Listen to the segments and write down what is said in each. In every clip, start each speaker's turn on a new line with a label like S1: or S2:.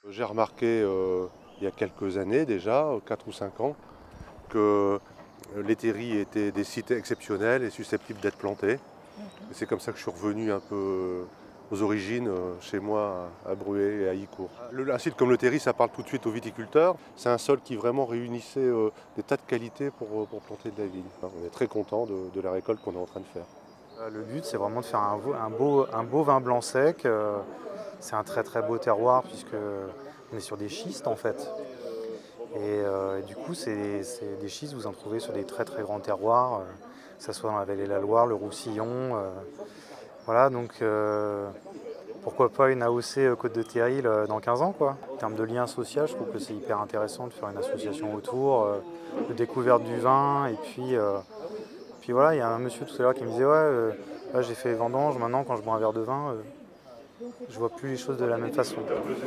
S1: J'ai remarqué il y a quelques années déjà, 4 ou 5 ans, que les terris étaient des sites exceptionnels et susceptibles d'être plantés. Et c'est comme ça que je suis revenu un peu aux origines, chez moi à Bruay et à Icourt. Un site comme le terri, ça parle tout de suite aux viticulteurs. C'est un sol qui vraiment réunissait des tas de qualités pour planter de la vigne. On est très content de la récolte qu'on est en train de faire.
S2: Le but, c'est vraiment de faire un beau vin blanc sec. C'est un très très beau terroir puisque on est sur des schistes en fait. Et du coup, c'est des schistes, vous en trouvez sur des très très grands terroirs, que ce soit dans la vallée de la Loire, le Roussillon. Voilà, donc pourquoi pas une AOC Côte de Terril dans 15 ans quoi. En termes de lien social, je trouve que c'est hyper intéressant de faire une association autour, de découverte du vin. Et puis voilà, il y a un monsieur tout à l'heure qui me disait ouais, là j'ai fait vendange, maintenant quand je bois un verre de vin, je vois plus les choses de la même façon.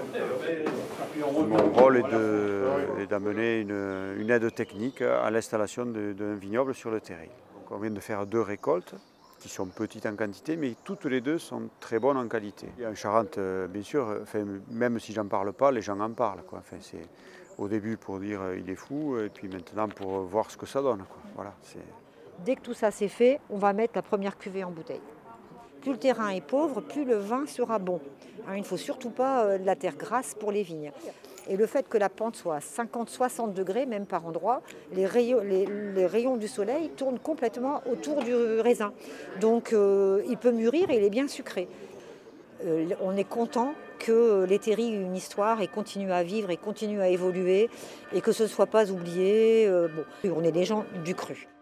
S3: Mon rôle est d'amener une aide technique à l'installation d'un vignoble sur le terrain. Donc on vient de faire 2 récoltes qui sont petites en quantité, mais toutes les 2 sont très bonnes en qualité. Et en Charente, bien sûr, même si j'en parle pas, les gens en parlent, quoi. Enfin, c'est au début pour dire il est fou, et puis maintenant pour voir ce que ça donne, quoi. Voilà,
S4: Dès que tout ça c'est fait, on va mettre la première cuvée en bouteille. Plus le terrain est pauvre, plus le vin sera bon. Il ne faut surtout pas de la terre grasse pour les vignes. Et le fait que la pente soit à 50-60 degrés, même par endroit, les rayons du soleil tournent complètement autour du raisin. Donc il peut mûrir et il est bien sucré. On est content que les terris aient une histoire et continuent à vivre et continuent à évoluer et que ce ne soit pas oublié. On est des gens du cru.